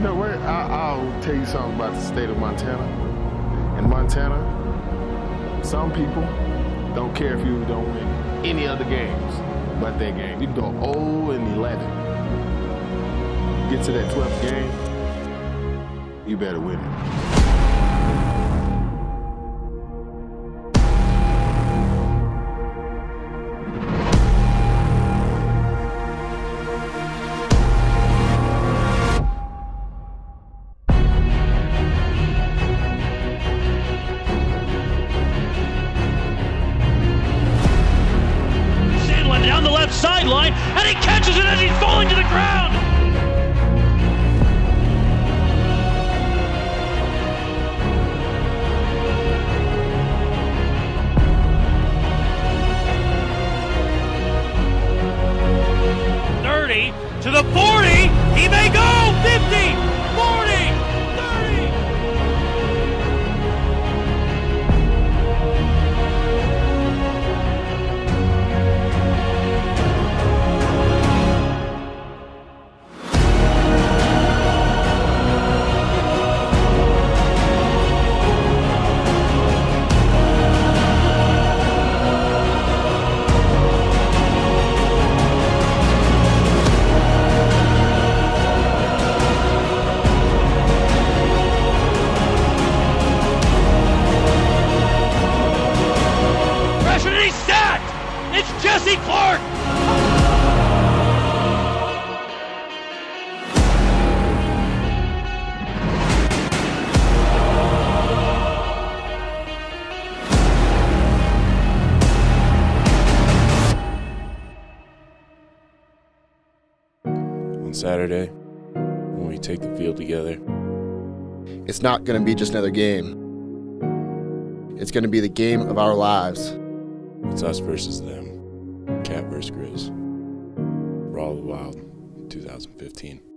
know what? I'll tell you something about the state of Montana. In Montana, some people don't care if you don't win any other games but that game. You can go 0-11. Get to that 12th game, you better win it. Down the left sideline, and he catches it as he's falling to the ground. To the 40, he may go. 50, 40, 30. It's Jesse Clark! On Saturday, when we take the field together, it's not going to be just another game. It's going to be the game of our lives. It's us versus them. Cat versus Grizz. Raw Wild 2015.